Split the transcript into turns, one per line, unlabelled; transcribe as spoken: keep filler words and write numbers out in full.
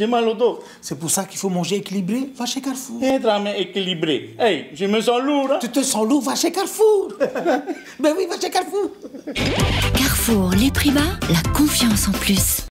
j'ai mal au dos.
C'est pour ça qu'il faut manger équilibré. Va chez Carrefour.
Être mais équilibré. Hey, je me sens lourd. Hein?
Tu te sens lourd, va chez Carrefour. Ben oui, va chez Carrefour.
Carrefour, les prix bas, la confiance en plus.